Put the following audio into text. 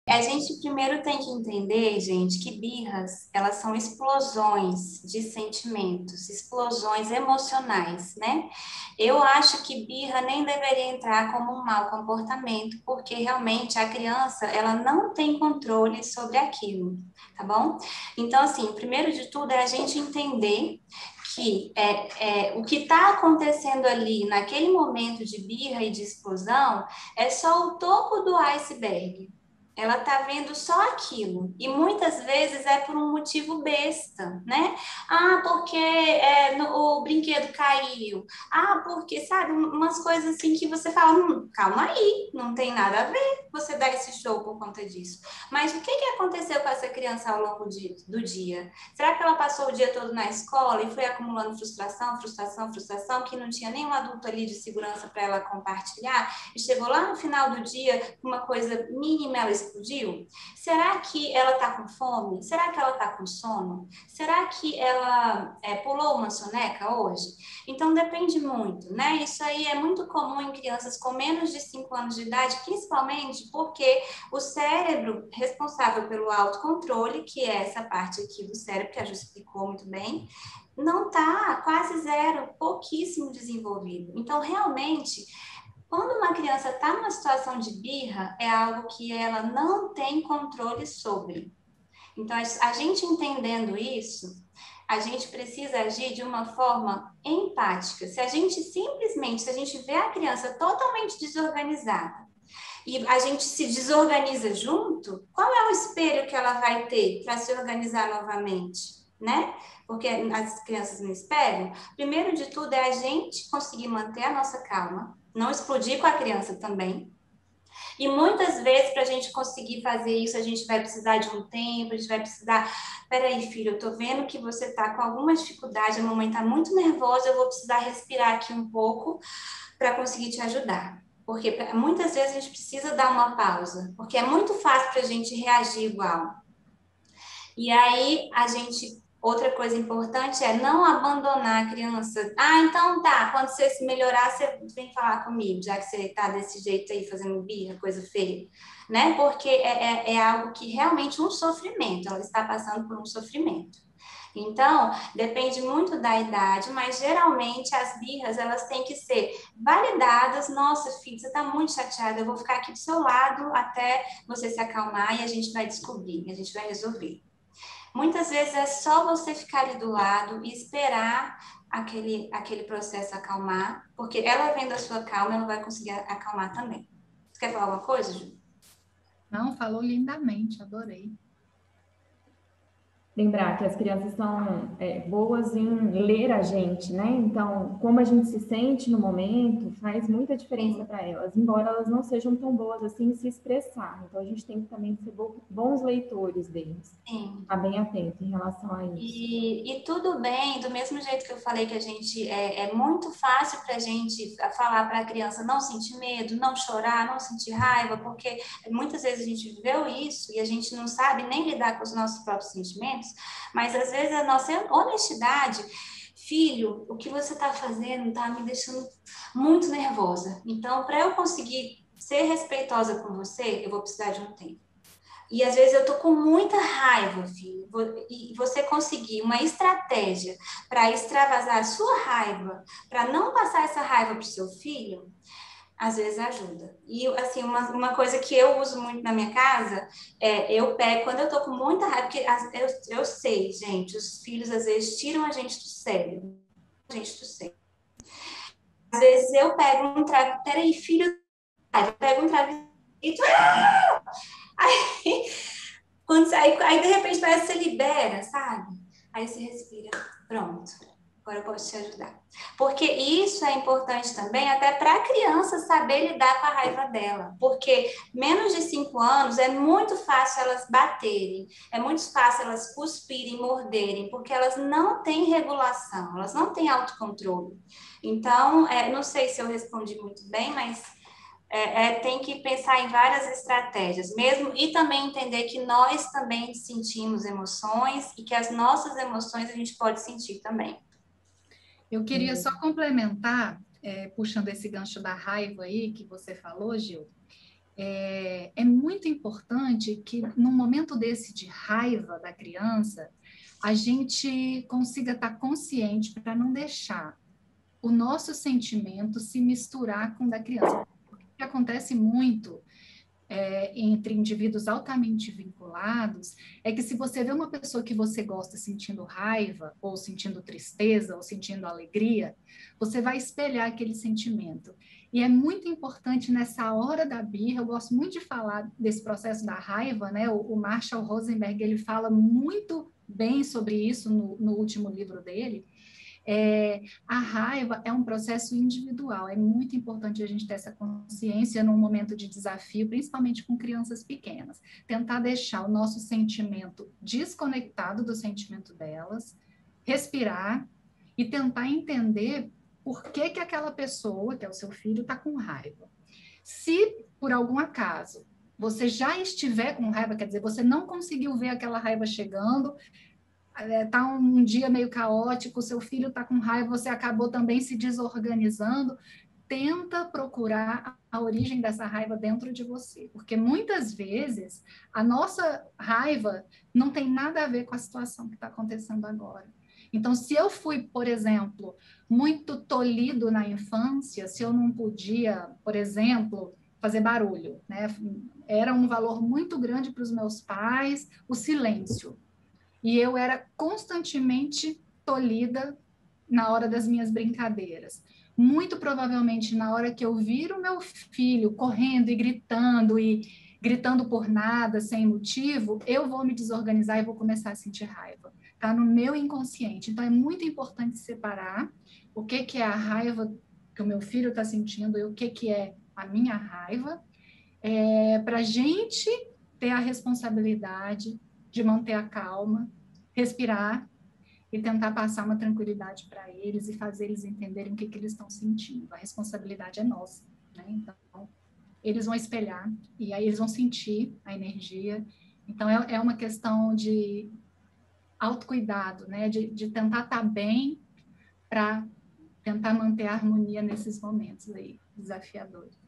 A gente primeiro tem que entender, gente, que birras, elas são explosões de sentimentos, explosões emocionais, né? Eu acho que birra nem deveria entrar como um mau comportamento, porque realmente a criança, ela não tem controle sobre aquilo, tá bom? Então, assim, primeiro de tudo é a gente entender que o que está acontecendo ali naquele momento de birra e de explosão é só o topo do iceberg. Ela tá vendo só aquilo. E muitas vezes é por um motivo besta, né? Ah, porque o brinquedo caiu. Ah, porque, sabe, umas coisas assim que você fala, calma aí, não tem nada a ver você dar esse show por conta disso. Mas o que que aconteceu com essa criança ao longo do dia? Será que ela passou o dia todo na escola e foi acumulando frustração, frustração, frustração, que não tinha nenhum adulto ali de segurança para ela compartilhar? E chegou lá no final do dia, uma coisa mínima, ela explodiu? Será que ela está com fome? Será que ela está com sono? Será que ela pulou uma soneca hoje? Então depende muito, né? Isso aí é muito comum em crianças com menos de 5 anos de idade, principalmente porque o cérebro responsável pelo autocontrole, que é essa parte aqui do cérebro, que a Ju explicou muito bem, não está quase zero, pouquíssimo desenvolvido. Então, realmente, quando uma criança está numa situação de birra, é algo que ela não tem controle sobre. Então, a gente entendendo isso, a gente precisa agir de uma forma empática. Se a gente simplesmente, se a gente vê a criança totalmente desorganizada e a gente se desorganiza junto, qual é o espelho que ela vai ter para se organizar novamente, né? Porque as crianças não esperam. Primeiro de tudo é a gente conseguir manter a nossa calma, não explodir com a criança também. E muitas vezes, para a gente conseguir fazer isso, a gente vai precisar de um tempo, a gente vai precisar. Peraí, filho, eu tô vendo que você está com alguma dificuldade, a mamãe está muito nervosa, eu vou precisar respirar aqui um pouco para conseguir te ajudar. Porque muitas vezes a gente precisa dar uma pausa, porque é muito fácil para a gente reagir igual. E aí a gente. Outra coisa importante é não abandonar a criança. Ah, então tá, quando você se melhorar, você vem falar comigo, já que você tá desse jeito aí, fazendo birra, coisa feia, né? Porque é algo que realmente um sofrimento, ela está passando por um sofrimento. Então, depende muito da idade, mas geralmente as birras elas têm que ser validadas. Nossa, filho, você está muito chateada, eu vou ficar aqui do seu lado até você se acalmar e a gente vai descobrir, a gente vai resolver. Muitas vezes é só você ficar ali do lado e esperar aquele processo acalmar, porque ela vendo a sua calma, ela vai conseguir acalmar também. Você quer falar alguma coisa, Ju? Não, falou lindamente, adorei. Lembrar que as crianças são boas em ler a gente, né? Então, como a gente se sente no momento, faz muita diferença Sim. para elas, embora elas não sejam tão boas assim em se expressar. Então, a gente tem que também ser bons leitores deles, Sim. estar bem atento em relação a isso. E tudo bem, do mesmo jeito que eu falei que a gente é muito fácil para a gente falar para a criança não sentir medo, não chorar, não sentir raiva, porque muitas vezes a gente viveu isso e a gente não sabe nem lidar com os nossos próprios sentimentos, mas às vezes a nossa honestidade, filho, o que você está fazendo está me deixando muito nervosa. Então, para eu conseguir ser respeitosa com você, eu vou precisar de um tempo. E às vezes eu tô com muita raiva, filho. E você conseguir uma estratégia para extravasar a sua raiva, para não passar essa raiva para o seu filho, às vezes ajuda. E assim, uma coisa que eu uso muito na minha casa eu pego, quando eu tô com muita raiva, porque eu sei, gente, os filhos às vezes tiram a gente do sério. A gente do sério. Às vezes eu pego um travesseiro, peraí, filho, eu pego um travesseiro. Aí aí, de repente parece que você libera, sabe? Aí você respira, pronto, agora eu posso te ajudar. Porque isso é importante também até para a criança saber lidar com a raiva dela. Porque menos de 5 anos é muito fácil elas baterem, é muito fácil elas cuspirem, morderem, porque elas não têm regulação, elas não têm autocontrole. Então, não sei se eu respondi muito bem, mas tem que pensar em várias estratégias mesmo e também entender que nós também sentimos emoções e que as nossas emoções a gente pode sentir também. Eu queria só complementar, puxando esse gancho da raiva aí que você falou, Gil. é muito importante que, num momento desse de raiva da criança, a gente consiga estar consciente para não deixar o nosso sentimento se misturar com o da criança. O que acontece muito entre indivíduos altamente vinculados é que se você vê uma pessoa que você gosta sentindo raiva, ou sentindo tristeza, ou sentindo alegria, você vai espelhar aquele sentimento. E é muito importante nessa hora da birra, eu gosto muito de falar desse processo da raiva, né? O Marshall Rosenberg, ele fala muito bem sobre isso no último livro dele. A raiva é um processo individual, é muito importante a gente ter essa consciência num momento de desafio, principalmente com crianças pequenas. Tentar deixar o nosso sentimento desconectado do sentimento delas, respirar e tentar entender por que que aquela pessoa, que é o seu filho, está com raiva. Se, por algum acaso, você já estiver com raiva, quer dizer, você não conseguiu ver aquela raiva chegando, tá um dia meio caótico, seu filho está com raiva, você acabou também se desorganizando, tenta procurar a origem dessa raiva dentro de você, porque muitas vezes a nossa raiva não tem nada a ver com a situação que está acontecendo agora. Então, se eu fui, por exemplo, muito tolhido na infância, se eu não podia, por exemplo, fazer barulho, né? Era um valor muito grande para os meus pais, o silêncio. E eu era constantemente tolhida na hora das minhas brincadeiras. Muito provavelmente, na hora que eu vir o meu filho correndo e gritando por nada, sem motivo, eu vou me desorganizar e vou começar a sentir raiva. Está no meu inconsciente. Então, é muito importante separar o que é a raiva que o meu filho está sentindo e o que é a minha raiva, para a gente ter a responsabilidade de manter a calma, respirar e tentar passar uma tranquilidade para eles e fazer eles entenderem o que eles estão sentindo. A responsabilidade é nossa, né? Então, eles vão espelhar e aí eles vão sentir a energia. Então, é uma questão de autocuidado, né? De tentar estar bem para tentar manter a harmonia nesses momentos aí desafiadores.